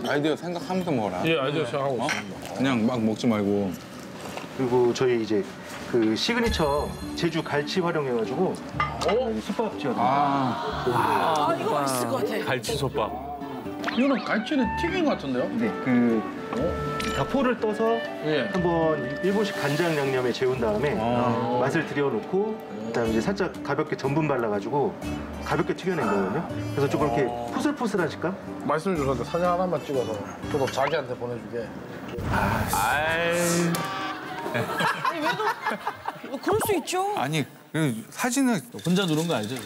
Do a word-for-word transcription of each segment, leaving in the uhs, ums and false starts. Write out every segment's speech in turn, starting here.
아이디어 생각하면서 먹어라. 예, 아이디어 생각하고 어? 있습니다. 그냥 막 먹지 말고. 그리고 저희 이제 그 시그니처 제주 갈치 활용해가지고 어? 솥밥 지어드릴게요. 아, 아, 이거 맛있을 것 같아. 갈치솥밥. 이거는 갈치는 튀긴 것 같은데요? 네, 그 가포를 떠서 예. 한번 일본식 간장 양념에 재운 다음에 아. 맛을 들여놓고 그다음에 이제 살짝 가볍게 전분 발라가지고 가볍게 튀겨낸 거거든요. 그래서 조금 이렇게 포슬포슬한 식감? 말씀 주셨는데 사진 하나만 찍어서 저도 자기한테 보내주게. 아이. 아니, 왜도 뭐 그럴 수 있죠. 아니 그 사진을 혼자 누른 거 알죠?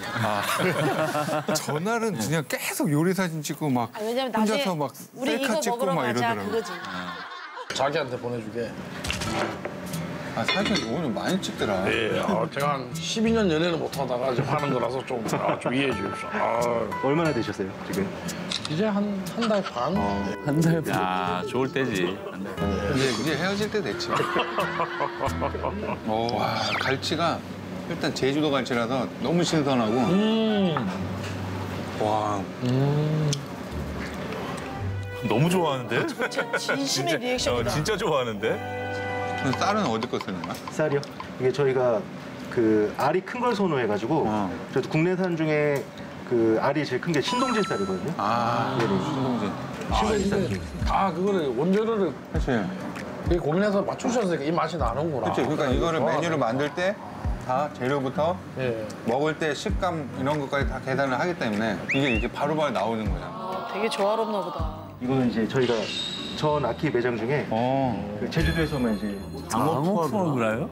전날은 그냥 계속 요리 사진 찍고 막 아, 왜냐면 혼자서 나중에 막 우리 셀카 이거 찍고 먹으러 막 가자 이러더라고. 그거지. 자기한테 보내주게. 아 사진 오늘 많이 찍더라. 예, 아, 제가 한 십이 년 연애를 못하다가 지금 하는 거라서 좀, 아, 좀 이해해 주십시오. 아, 얼마나 되셨어요, 지금? 이제 한 한 달 반? 한 달 반. 야, 좋을 때지. 한 달 반. 이제 이제 헤어질 때 됐지. 어, 와 갈치가 일단 제주도 갈치라서 너무 신선하고. 음. 와. 음. 너무 좋아하는데? 진짜 진심의 어, 리액션이다. 진짜 좋아하는데? 그럼 쌀은 어디 거 쓰는 거야? 쌀이요? 이게 저희가 그 알이 큰 걸 선호해가지고 어. 그래도 국내산 중에 그 알이 제일 큰 게 신동진 쌀이거든요. 아, 신동진. 신동진 쌀. 이게 다 그거를 원재료를 그렇지. 되게 고민해서 맞추셨으니까 이 맛이 나는구나. 그렇지. 그러니까 이거를 좋아하네. 메뉴를 만들 때 다 재료부터 예. 먹을 때 식감 이런 것까지 다 계산을 하기 때문에 이게 이렇게 바로바로 나오는 거야. 아, 되게 조화롭나 보다. 이거는 이제 저희가 전 아키 매장 중에 어. 그 제주도에서만 이제 장어 투어그라요?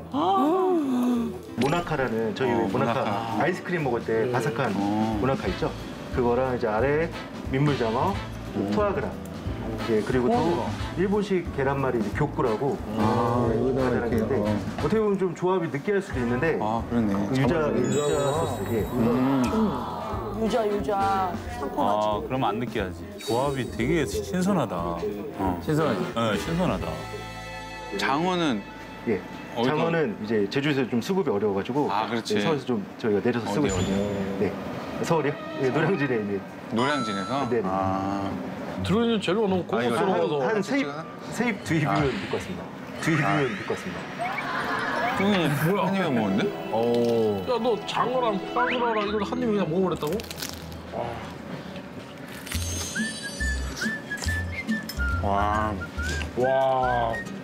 모나카라는 저희 어, 모나카, 모나카. 아이스크림 먹을 때 바삭한 어. 모나카 있죠? 그거랑 이제 아래 민물장어, 투아그라. 예, 그리고 또 일본식 계란말이 이제 교꾸라고 아, 예, 여기다가 가져가는데 이렇게, 어. 어떻게 보면 좀 조합이 느끼할 수도 있는데 아, 그렇네. 그 유자, 잡아서 유자 유자구나. 소스. 예. 유자 유자 상큼하지. 아, 그럼 안 느끼하지. 조합이 되게 신선하다. 어. 신선하지? 네, 신선하다. 장어는 예. 어디서? 장어는 이제 제주에서 좀 수급이 어려워가지고 아, 그렇지. 네, 서울에서 좀 저희가 내려서 쓰고 어디, 있습니다. 네. 서울이요? 예, 노량진에 있는. 노량진에서? 네네. 아. 들어있는 재료가 너무 아, 이거 고급스러워서. 한, 한 세입, 찍어서? 세입 두 입이면 될 것 같습니다. 두 입이면 될 것 같습니다. 뚱이 뭐야? 한 입에 먹었는데? 오. 야, 너 장어랑 파그라랑 이걸 한 입에 그냥 먹어버렸다고? 와. 와.